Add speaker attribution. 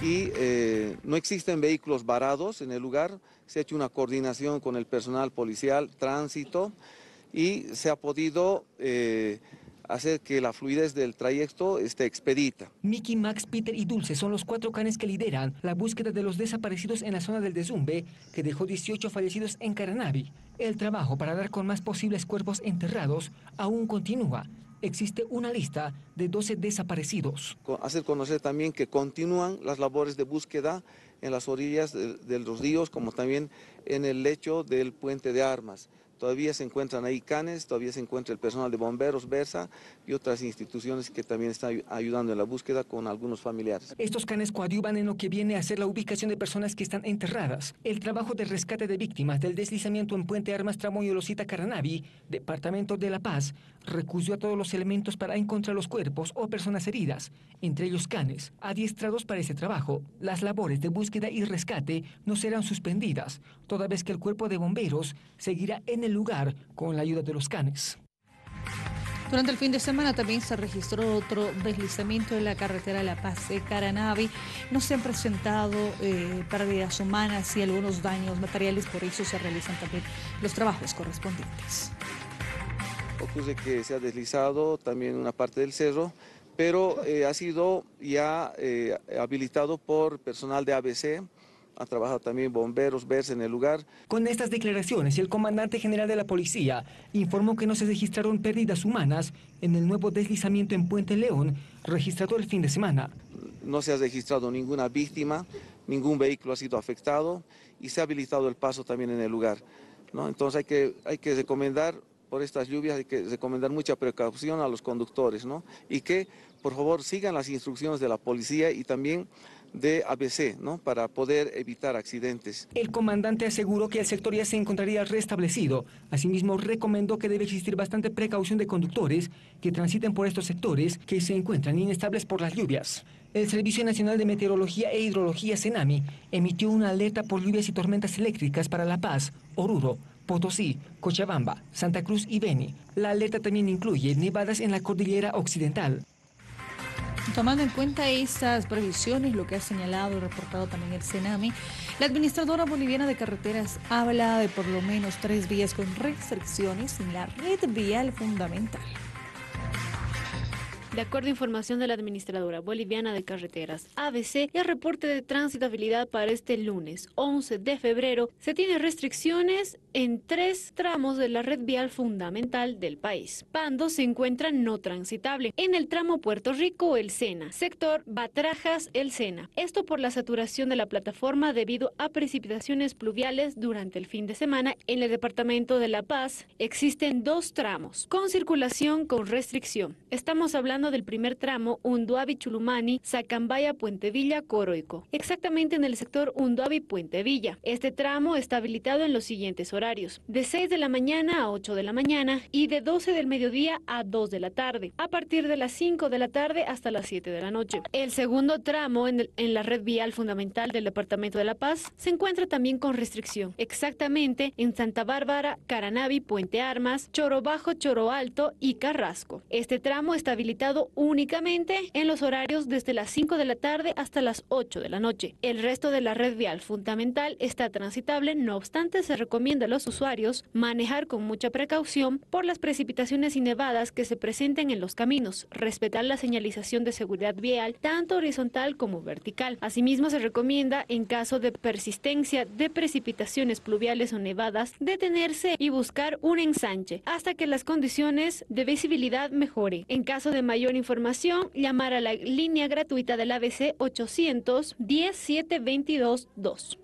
Speaker 1: y no existen vehículos varados en el lugar. Se ha hecho una coordinación con el personal policial, tránsito, y se ha podido hacer que la fluidez del trayecto esté expedita.
Speaker 2: Mickey, Max, Peter y Dulce son los 4 canes que lideran la búsqueda de los desaparecidos en la zona del Desumbe, que dejó 18 fallecidos en Caranavi. El trabajo para dar con más posibles cuerpos enterrados aún continúa. Existe una lista de 12 desaparecidos.
Speaker 1: Hacer conocer también que continúan las labores de búsqueda en las orillas de los ríos, como también en el lecho del puente de Armas. Todavía se encuentran ahí canes, todavía se encuentra el personal de bomberos, Versa y otras instituciones que también están ayudando en la búsqueda con algunos familiares.
Speaker 2: Estos canes coadyuvan en lo que viene a ser la ubicación de personas que están enterradas. El trabajo de rescate de víctimas del deslizamiento en Puente Armas, tramo Yolosita-Caranavi, departamento de La Paz, recurrió a todos los elementos para encontrar los cuerpos o personas heridas, entre ellos canes, adiestrados para ese trabajo. Las labores de búsqueda y rescate no serán suspendidas, toda vez que el cuerpo de bomberos seguirá en el lugar con la ayuda de los canes.
Speaker 3: Durante el fin de semana también se registró otro deslizamiento en la carretera La Paz-Caranavi. No se han presentado pérdidas humanas y algunos daños materiales, por eso se realizan también los trabajos correspondientes.
Speaker 1: Ocurre que se ha deslizado también una parte del cerro, pero ha sido ya habilitado por personal de ABC. Ha trabajado también bomberos, Versa en el lugar.
Speaker 2: Con estas declaraciones, el comandante general de la policía informó que no se registraron pérdidas humanas en el nuevo deslizamiento en Puente León, registrado el fin de semana.
Speaker 1: No se ha registrado ninguna víctima, ningún vehículo ha sido afectado y se ha habilitado el paso también en el lugar, ¿no? Entonces hay que recomendar, por estas lluvias, hay que recomendar mucha precaución a los conductores, ¿no? Y que, por favor, sigan las instrucciones de la policía y también de ABC, ¿no? Para poder evitar accidentes.
Speaker 2: El comandante aseguró que el sector ya se encontraría restablecido. Asimismo, recomendó que debe existir bastante precaución de conductores que transiten por estos sectores que se encuentran inestables por las lluvias. El Servicio Nacional de Meteorología e Hidrología, SENAMI, emitió una alerta por lluvias y tormentas eléctricas para La Paz, Oruro, Potosí, Cochabamba, Santa Cruz y Beni. La alerta también incluye nevadas en la cordillera occidental.
Speaker 3: Tomando en cuenta estas previsiones, lo que ha señalado y reportado también el SENAMI, la Administradora Boliviana de Carreteras habla de por lo menos 3 vías con restricciones en la red vial fundamental.
Speaker 4: De acuerdo a información de la Administradora Boliviana de Carreteras, ABC, el reporte de transitabilidad para este lunes 11 de febrero se tiene restricciones en 3 tramos de la red vial fundamental del país. Pando se encuentra no transitable en el tramo Puerto Rico-El Sena, sector Batrajas-El Sena. Esto por la saturación de la plataforma debido a precipitaciones pluviales durante el fin de semana. En el departamento de La Paz existen 2 tramos con circulación con restricción. Estamos hablando del primer tramo Unduabi-Chulumani, Sacambaya-Puente Villa-Coroico, exactamente en el sector Unduabi-Puente Villa. Este tramo está habilitado en los siguientes horarios: de 6 de la mañana a 8 de la mañana y de 12 del mediodía a 2 de la tarde, a partir de las 5 de la tarde hasta las 7 de la noche. El segundo tramo en la red vial fundamental del departamento de La Paz se encuentra también con restricción, exactamente en Santa Bárbara, Caranavi, Puente Armas, Choro Bajo, Choro Alto y Carrasco. Este tramo está habilitado únicamente en los horarios desde las 5 de la tarde hasta las 8 de la noche. El resto de la red vial fundamental está transitable, no obstante se recomienda a los usuarios manejar con mucha precaución por las precipitaciones y nevadas que se presenten en los caminos, respetar la señalización de seguridad vial tanto horizontal como vertical. Asimismo se recomienda, en caso de persistencia de precipitaciones pluviales o nevadas, detenerse y buscar un ensanche hasta que las condiciones de visibilidad mejoren. En caso de mayor información, llamar a la línea gratuita del ABC 810 722 2.